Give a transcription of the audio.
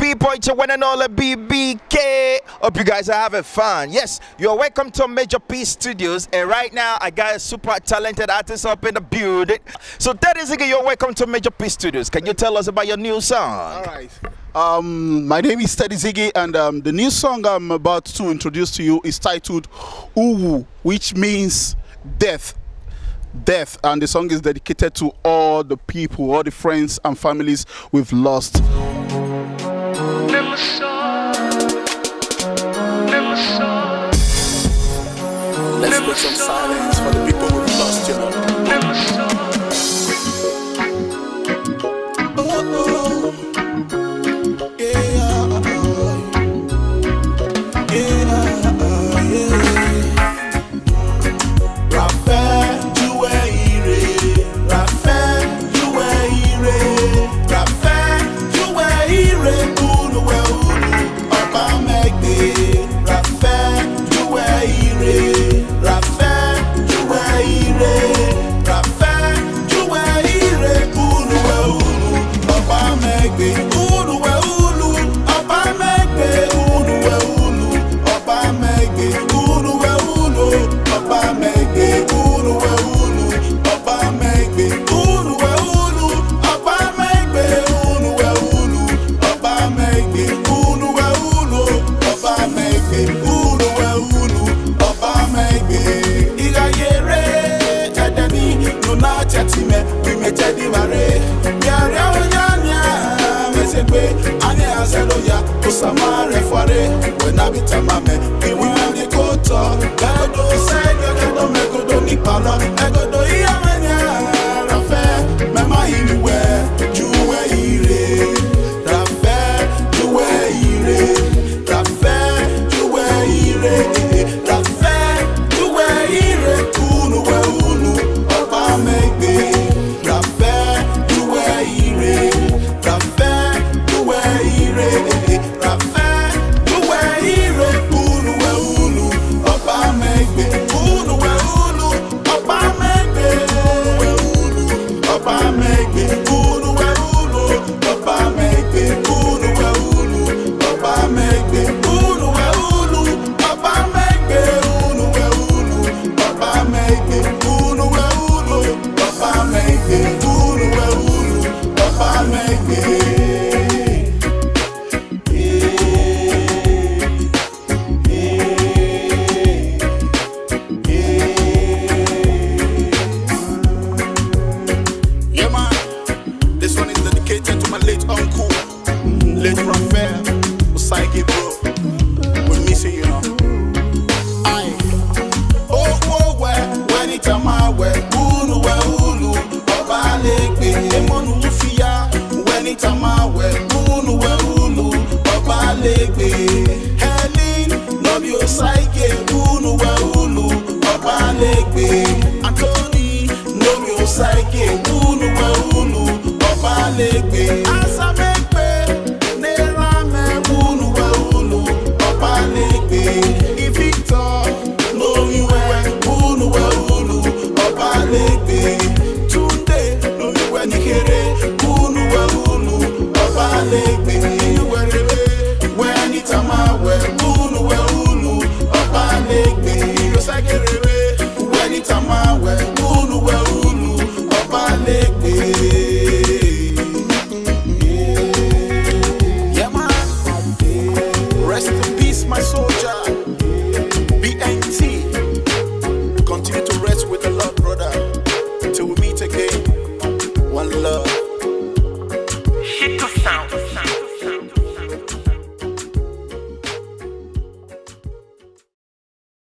B-Boy to one and all a BBK. Hope you guys are having fun. Yes, you're welcome to Major P Studios, and right now I got a super talented artist up in the building. So Daddy Ziggy, you're welcome to Major P Studios. Can you tell us about your new song? All right. My name is Teddy Ziggy, and the new song I'm about to introduce to you is titled Uwu, which means death. And the song is dedicated to all the people, all the friends and families we've lost. Let's put some silence for the people we've lost, you know. Late Raphael, Psychic.